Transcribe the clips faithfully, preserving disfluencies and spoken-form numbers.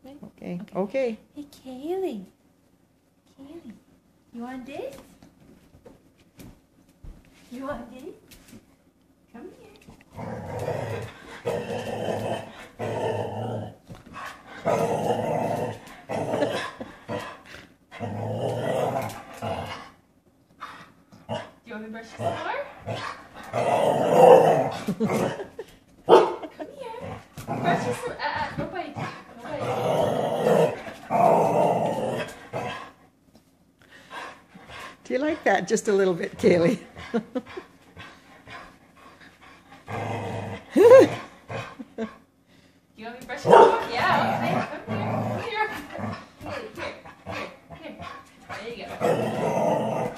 Okay. Okay. Okay. Hey, Kaylee. Kaylee, you want this? You want this? Come here. Do you want me to brush your more? Come here. Brush your some. Uh, uh, no bite. No bite. Do you like that just a little bit, Kaylee? Do you want me to brush your more? Yeah, okay. Come here. Come here. Here, here, here. There you go.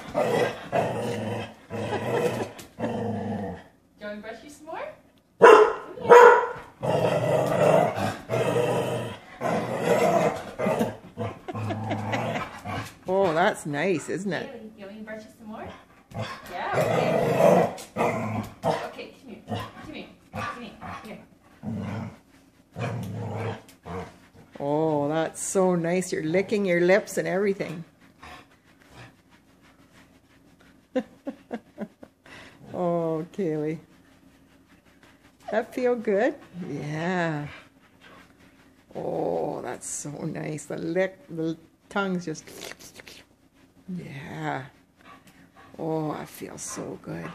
Do you want me to brush you some more? Come here. Oh, that's nice, isn't it? Kaylee, you want me to brush you some more? Yeah, okay. Okay, come here. Come here. Come here. Here. Oh, that's so nice. You're licking your lips and everything. Oh, Kaylee. That feel good? Yeah. Oh, that's so nice. The lick, the tongue's just... Yeah. Oh, I feel so good.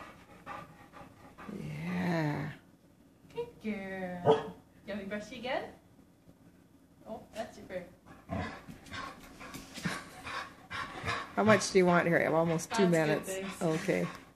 Yeah. Good girl. You want me to brush you again? Oh, that's super. How much do you want here? I have almost two That's good, minutes. thanks. Okay.